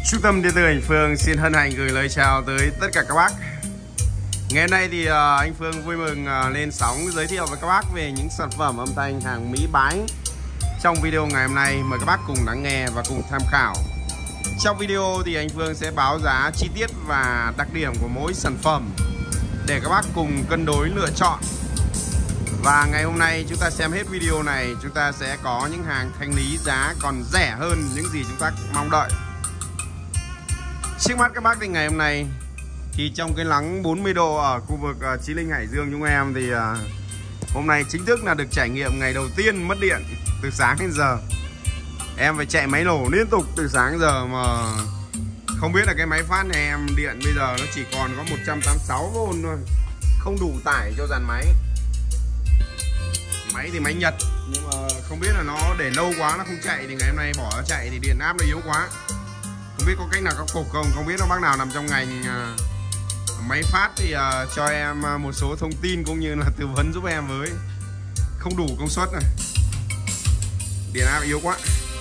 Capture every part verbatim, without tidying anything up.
Trung tâm điện tử Anh Phương xin hân hạnh gửi lời chào tới tất cả các bác. Ngày hôm nay thì uh, anh Phương vui mừng uh, lên sóng giới thiệu với các bác về những sản phẩm âm thanh hàng Mỹ bái. Trong video ngày hôm nay mời các bác cùng lắng nghe và cùng tham khảo. Trong video thì anh Phương sẽ báo giá chi tiết và đặc điểm của mỗi sản phẩm để các bác cùng cân đối lựa chọn. Và ngày hôm nay chúng ta xem hết video này, chúng ta sẽ có những hàng thanh lý giá còn rẻ hơn những gì chúng ta mong đợi. Trước mắt các bác thì ngày hôm nay thì trong cái nắng bốn mươi độ ở khu vực uh, Chí Linh, Hải Dương chúng em thì uh, hôm nay chính thức là được trải nghiệm ngày đầu tiên mất điện từ sáng đến giờ. Em phải chạy máy nổ liên tục từ sáng đến giờ mà không biết là cái máy phát nhà em điện bây giờ nó chỉ còn có một trăm tám mươi sáu vôn thôi, không đủ tải cho dàn máy. Máy thì máy Nhật nhưng mà không biết là nó để lâu quá nó không chạy thì ngày hôm nay bỏ nó chạy thì điện áp nó yếu quá. Không biết có cách nào khắc phục không, không biết nó bác nào nằm trong ngành uh, máy phát thì uh, cho em uh, một số thông tin cũng như là tư vấn giúp em với. Không đủ công suất này, điện áp yếu quá.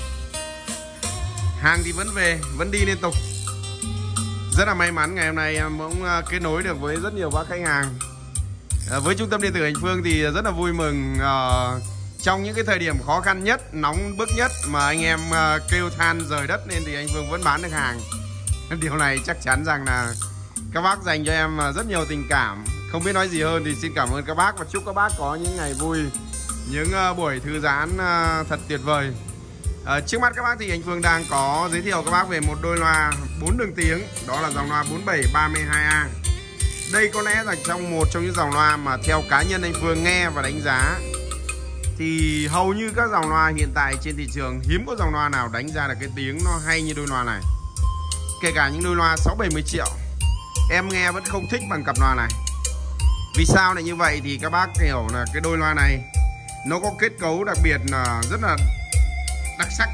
Hàng thì vẫn về, vẫn đi liên tục. Rất là may mắn ngày hôm nay em cũng uh, kết nối được với rất nhiều bác khách hàng. uh, Với Trung tâm điện tử Anh Phương thì rất là vui mừng uh, trong những cái thời điểm khó khăn nhất, nóng bức nhất mà anh em uh, kêu than rời đất nên thì anh Phương vẫn bán được hàng. Điều này chắc chắn rằng là các bác dành cho em uh, rất nhiều tình cảm. Không biết nói gì hơn thì xin cảm ơn các bác và chúc các bác có những ngày vui, những uh, buổi thư giãn uh, thật tuyệt vời. uh, Trước mắt các bác thì anh Phương đang có giới thiệu các bác về một đôi loa bốn đường tiếng. Đó là dòng loa bốn bảy ba hai A. Đây có lẽ là trong một trong những dòng loa mà theo cá nhân anh Phương nghe và đánh giá thì hầu như các dòng loa hiện tại trên thị trường hiếm có dòng loa nào đánh ra được cái tiếng nó hay như đôi loa này. Kể cả những đôi loa sáu bảy mươi triệu em nghe vẫn không thích bằng cặp loa này. Vì sao lại như vậy thì các bác hiểu là cái đôi loa này nó có kết cấu đặc biệt là rất là đặc sắc.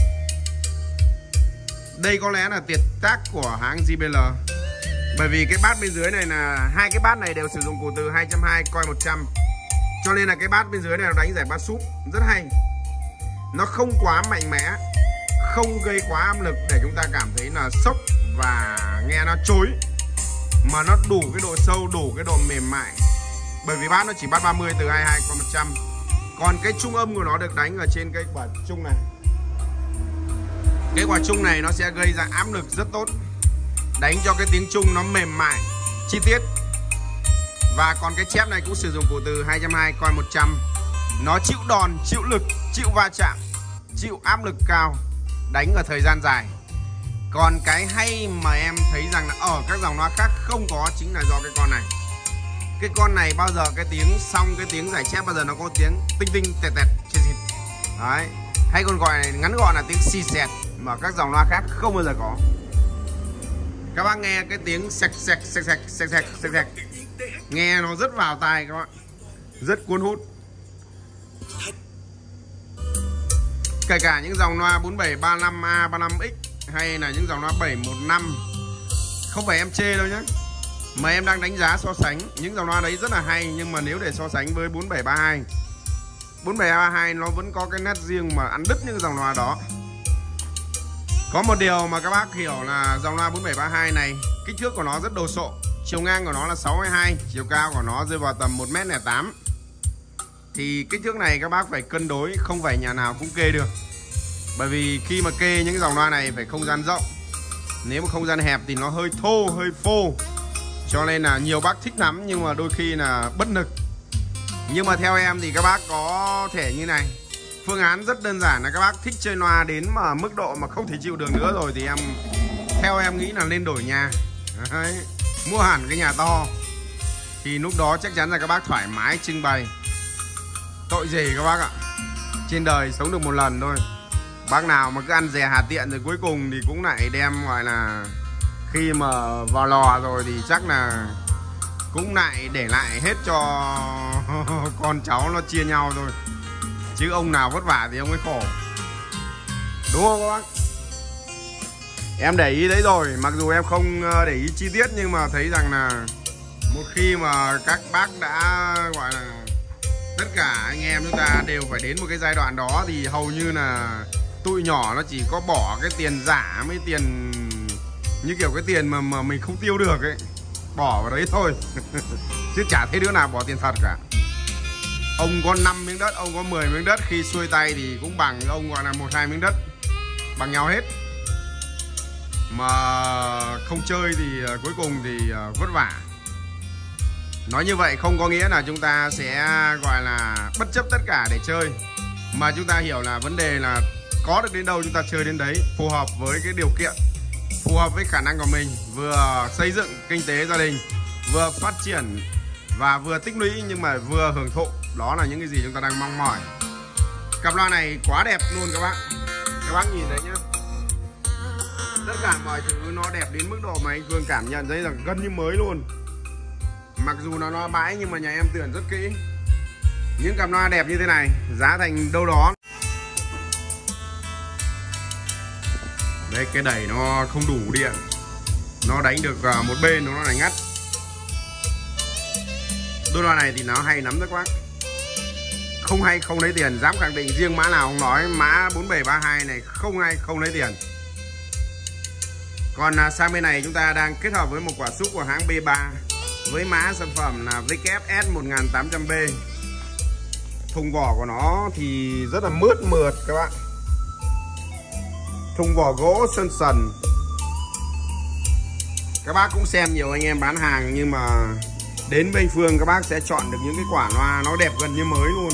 Đây có lẽ là tuyệt tác của hãng gi bê lờ. Bởi vì cái bát bên dưới này là hai cái bát này đều sử dụng củ từ hai trăm hai mươi coi một trăm. Cho nên là cái bát bên dưới này nó đánh giải bass súp rất hay. Nó không quá mạnh mẽ, không gây quá áp lực để chúng ta cảm thấy là sốc và nghe nó chối, mà nó đủ cái độ sâu, đủ cái độ mềm mại. Bởi vì bát nó chỉ bát ba mươi từ hai mươi hai coi một trăm. Còn cái trung âm của nó được đánh ở trên cái quả trung này. Cái quả trung này nó sẽ gây ra áp lực rất tốt, đánh cho cái tiếng trung nó mềm mại, chi tiết. Và còn cái chép này cũng sử dụng củ từ hai trăm hai mươi coi một trăm. Nó chịu đòn, chịu lực, chịu va chạm, chịu áp lực cao, đánh ở thời gian dài. Còn cái hay mà em thấy rằng là ở các dòng loa khác không có chính là do cái con này. Cái con này bao giờ cái tiếng xong, cái tiếng giải chép bao giờ nó có tiếng tinh tinh tẹt tẹt chít chít. Đấy, hay còn gọi này ngắn gọn là tiếng xì xẹt mà các dòng loa khác không bao giờ có. Các bác nghe cái tiếng sạch sạch sạch sạch sạch sạch sạch sạch, nghe nó rất vào tai các bạn, rất cuốn hút. Kể cả những dòng loa bốn bảy ba lăm A, ba lăm X hay là những dòng loa bảy một năm, không phải em chê đâu nhé, mà em đang đánh giá so sánh. Những dòng loa đấy rất là hay, nhưng mà nếu để so sánh với bốn bảy ba hai, bốn bảy ba hai nó vẫn có cái nét riêng mà ăn đứt những dòng loa đó. Có một điều mà các bác hiểu là dòng loa bốn bảy ba hai này kích thước của nó rất đồ sộ. Chiều ngang của nó là sáu mươi hai, chiều cao của nó rơi vào tầm một mét lẻ tám. Thì kích thước này các bác phải cân đối, không phải nhà nào cũng kê được. Bởi vì khi mà kê những dòng loa này phải không gian rộng. Nếu mà không gian hẹp thì nó hơi thô, hơi phô. Cho nên là nhiều bác thích lắm nhưng mà đôi khi là bất lực. Nhưng mà theo em thì các bác có thể như này. Phương án rất đơn giản là các bác thích chơi loa đến mà mức độ mà không thể chịu được nữa rồi thì em theo em nghĩ là nên đổi nhà. Đấy, mua hẳn cái nhà to thì lúc đó chắc chắn là các bác thoải mái trưng bày. Tội gì các bác ạ, trên đời sống được một lần thôi. Bác nào mà cứ ăn dè hạt tiện rồi cuối cùng thì cũng lại đem gọi là khi mà vào lò rồi thì chắc là cũng lại để lại hết cho con cháu nó chia nhau thôi. Chứ ông nào vất vả thì ông ấy khổ. Đúng không các bác? Em để ý đấy rồi, mặc dù em không để ý chi tiết nhưng mà thấy rằng là một khi mà các bác đã gọi là tất cả anh em chúng ta đều phải đến một cái giai đoạn đó thì hầu như là tụi nhỏ nó chỉ có bỏ cái tiền giả mấy tiền Như kiểu cái tiền mà, mà mình không tiêu được ấy, bỏ vào đấy thôi. Chứ chả thấy đứa nào bỏ tiền thật cả. Ông có năm miếng đất, ông có mười miếng đất, khi xuôi tay thì cũng bằng ông gọi là một hai miếng đất, bằng nhau hết. Mà không chơi thì cuối cùng thì vất vả. Nói như vậy không có nghĩa là chúng ta sẽ gọi là bất chấp tất cả để chơi, mà chúng ta hiểu là vấn đề là có được đến đâu chúng ta chơi đến đấy, phù hợp với cái điều kiện, phù hợp với khả năng của mình, vừa xây dựng kinh tế gia đình, vừa phát triển và vừa tích lũy, nhưng mà vừa hưởng thụ. Đó là những cái gì chúng ta đang mong mỏi. Cặp loa này quá đẹp luôn các bác. Các bác nhìn thấy nhá, tất cả mọi thứ nó đẹp đến mức độ mà anh Phương cảm nhận thấy rằng gần như mới luôn. Mặc dù nó nó bãi nhưng mà nhà em tuyển rất kỹ. Những cặp loa đẹp như thế này giá thành đâu đó. Đây, cái đẩy nó không đủ điện, nó đánh được một bên nó lại ngắt. Đôi loa này thì nó hay lắm đấy các bác. Không hay không lấy tiền, dám khẳng định riêng mã nào không nói. Mã bốn bảy ba hai này không hay không lấy tiền. Còn sang bên này chúng ta đang kết hợp với một quả xúc của hãng B ba với mã sản phẩm là W S một tám trăm B. Thùng vỏ của nó thì rất là mướt mượt các bạn. Thùng vỏ gỗ sơn sần. Các bác cũng xem nhiều anh em bán hàng, nhưng mà đến bên Phương các bác sẽ chọn được những cái quả loa nó đẹp gần như mới luôn.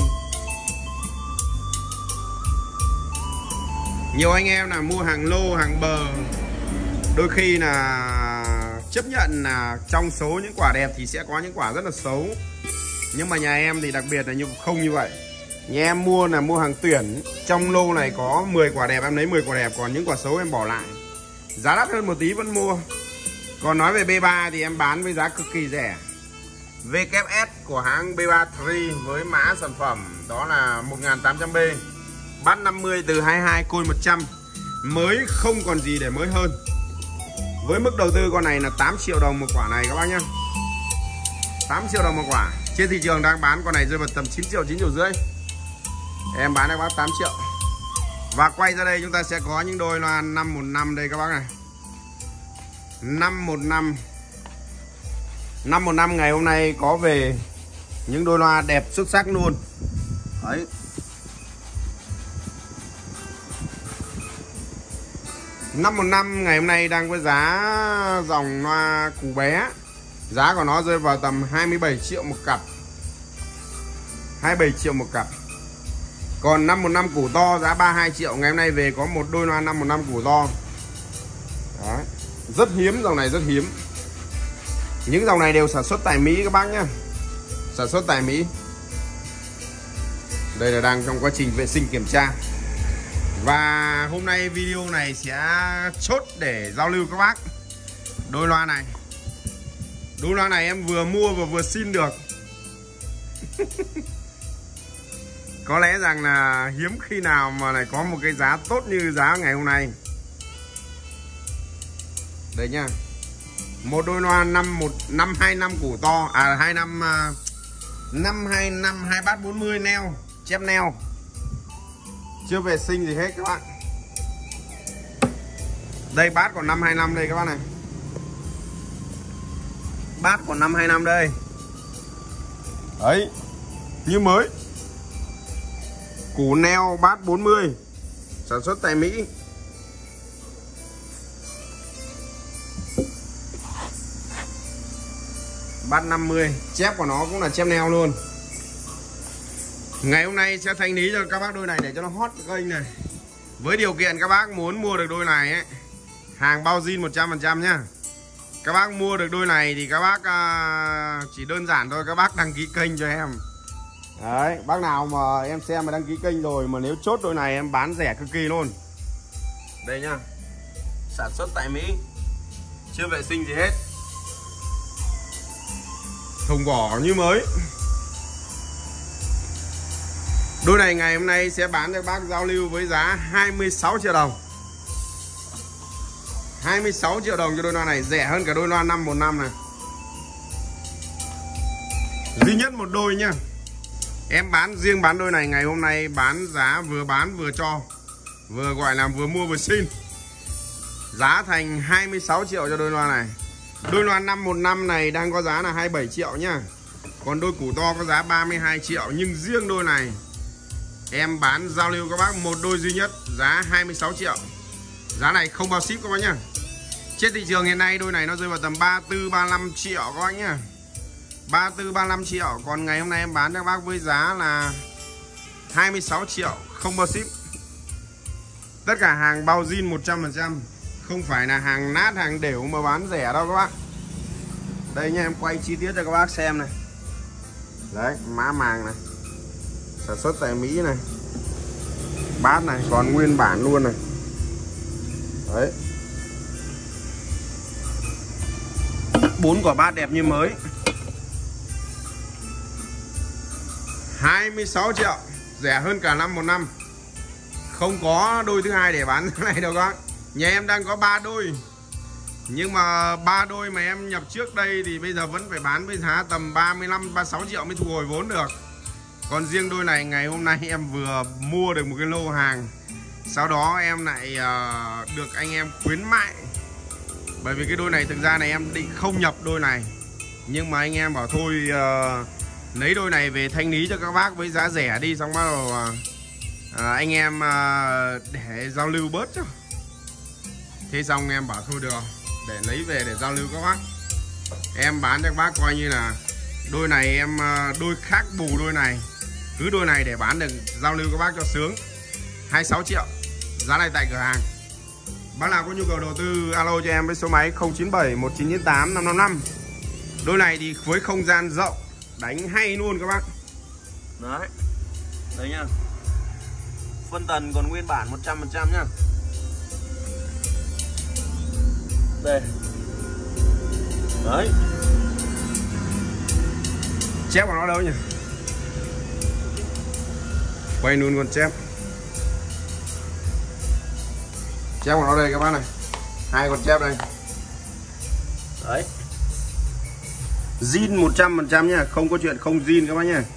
Nhiều anh em là mua hàng lô, hàng bờ, đôi khi là chấp nhận là trong số những quả đẹp thì sẽ có những quả rất là xấu. Nhưng mà nhà em thì đặc biệt là như không như vậy. Nhà em mua là mua hàng tuyển. Trong lô này có mười quả đẹp em lấy mười quả đẹp, còn những quả xấu em bỏ lại. Giá đắt hơn một tí vẫn mua. Còn nói về B ba thì em bán với giá cực kỳ rẻ. W S của hãng B ba Tree với mã sản phẩm đó là một tám trăm B. Bass năm mươi từ hai mươi hai côi một trăm. Mới không còn gì để mới hơn. Với mức đầu tư con này là tám triệu đồng một quả này các bác nhá. tám triệu đồng một quả. Trên thị trường đang bán con này rơi vào tầm chín triệu, chín triệu rưỡi. Em bán cho các bác tám triệu. Và quay ra đây chúng ta sẽ có những đôi loa năm một năm đây các bác này. năm một năm. năm một năm ngày hôm nay có về những đôi loa đẹp xuất sắc luôn. Đấy. năm một năm ngày hôm nay đang với giá dòng loa củ bé. Giá của nó rơi vào tầm hai mươi bảy triệu một cặp. hai mươi bảy triệu một cặp. Còn năm một năm củ to giá ba mươi hai triệu. Ngày hôm nay về có một đôi loa năm một năm củ to. Đấy. Rất hiếm, dòng này rất hiếm. Những dòng này đều sản xuất tại Mỹ các bác nhé. Sản xuất tại Mỹ. Đây là đang trong quá trình vệ sinh kiểm tra. Và hôm nay video này sẽ chốt để giao lưu các bác. Đôi loa này. Đôi loa này em vừa mua và vừa xin được. Có lẽ rằng là hiếm khi nào mà lại có một cái giá tốt như giá ngày hôm nay. Đây nhá. Một đôi loa năm một năm hai năm củ to, à hai năm năm hai năm hai bass bốn mươi neo, chép neo. Chưa vệ sinh gì hết các bạn. Đây bass còn năm hai năm đây các bạn này. Bass còn năm hai năm đây. Đấy. Như mới. Củ neo bass bốn mươi. Sản xuất tại Mỹ. Bass năm mươi. Chép của nó cũng là chép neo luôn. Ngày hôm nay sẽ thanh lý cho các bác đôi này để cho nó hot kênh này. Với điều kiện các bác muốn mua được đôi này ấy, hàng bao zin một trăm phần trăm nhá. Các bác mua được đôi này thì các bác uh, chỉ đơn giản thôi, các bác đăng ký kênh cho em. Đấy, bác nào mà em xem mà đăng ký kênh rồi mà nếu chốt đôi này em bán rẻ cực kỳ luôn. Đây nhá. Sản xuất tại Mỹ. Chưa vệ sinh gì hết. Thùng vỏ như mới. Đôi này ngày hôm nay sẽ bán cho bác giao lưu với giá hai mươi sáu triệu đồng. hai mươi sáu triệu đồng cho đôi loa này, rẻ hơn cả đôi loa năm một năm này. Duy nhất một đôi nhá. Em bán riêng bán đôi này ngày hôm nay bán giá vừa bán vừa cho. Vừa gọi là vừa mua vừa xin. Giá thành hai mươi sáu triệu cho đôi loa này. Đôi loa năm một năm này đang có giá là hai mươi bảy triệu nhá. Còn đôi củ to có giá ba mươi hai triệu. Nhưng riêng đôi này em bán giao lưu các bác một đôi duy nhất, giá hai mươi sáu triệu. Giá này không bao ship các bác nhá. Trên thị trường hiện nay đôi này nó rơi vào tầm ba mươi tư ba mươi lăm triệu các bác nhá. ba mươi tư ba mươi lăm triệu. Còn ngày hôm nay em bán cho các bác với giá là hai mươi sáu triệu, không bao ship. Tất cả hàng bao zin một trăm phần trăm. Không phải là hàng nát, hàng đều mà bán rẻ đâu các bác. Đây nha, em quay chi tiết cho các bác xem này. Đấy, mã màng này, sản xuất tại Mỹ này. Bát này, còn nguyên bản luôn này. Đấy, bốn quả bát đẹp như mới. Hai mươi sáu triệu, rẻ hơn cả năm một năm. Không có đôi thứ hai để bán cái này đâu các bác. Nhà em đang có ba đôi. Nhưng mà ba đôi mà em nhập trước đây thì bây giờ vẫn phải bán với giá tầm ba mươi lăm ba mươi sáu triệu mới thu hồi vốn được. Còn riêng đôi này ngày hôm nay em vừa mua được một cái lô hàng. Sau đó em lại uh, được anh em khuyến mại. Bởi vì cái đôi này thực ra này em định không nhập đôi này. Nhưng mà anh em bảo thôi uh, lấy đôi này về thanh lý cho các bác với giá rẻ đi. Xong bắt đầu uh, anh em uh, để giao lưu bớt chứ. Thế xong em bảo thôi được, để lấy về để giao lưu các bác. Em bán cho các bác coi như là đôi này em đôi khác bù đôi này. Cứ đôi này để bán được giao lưu các bác cho sướng. Hai mươi sáu triệu. Giá này tại cửa hàng. Bác nào có nhu cầu đầu tư alo cho em với số máy không chín bảy một chín chín tám năm năm năm. Đôi này thì với không gian rộng, đánh hay luôn các bác. Đấy. Đấy nhá. Phân tần còn nguyên bản một trăm phần trăm nhá. Đây. Đấy. Chép của nó đâu nhỉ? Quay luôn con chép. Chép của nó đây các bác này. Hai con chép đây. Đấy. Zin một trăm phần trăm nhá, không có chuyện không zin các bác nhá.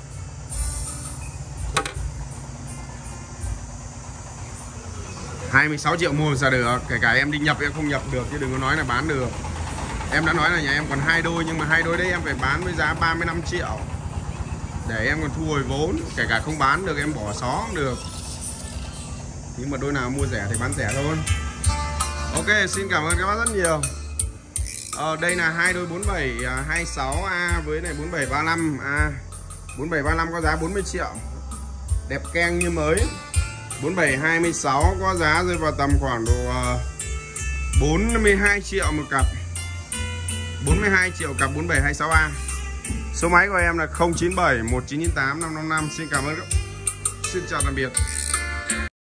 hai mươi sáu triệu mua ra được, kể cả em đi nhập em không nhập được chứ đừng có nói là bán được. Em đã nói là nhà em còn hai đôi nhưng mà hai đôi đấy em phải bán với giá ba mươi lăm triệu để em còn thu hồi vốn, kể cả không bán được em bỏ xó cũng được. Nhưng mà đôi nào mua rẻ thì bán rẻ thôi. Ok, xin cảm ơn các bác rất nhiều. Ờ, đây là hai đôi bốn bảy hai sáu A với này bốn bảy ba lăm A. bốn bảy ba lăm có giá bốn mươi triệu. Đẹp keng như mới. bốn bảy hai sáu có giá rơi vào tầm khoảng độ bốn mươi hai triệu một cặp. bốn mươi hai triệu cặp bốn bảy hai sáu A. Số máy của em là không chín bảy một chín chín tám năm năm năm. Xin cảm ơn. Xin chào tạm biệt.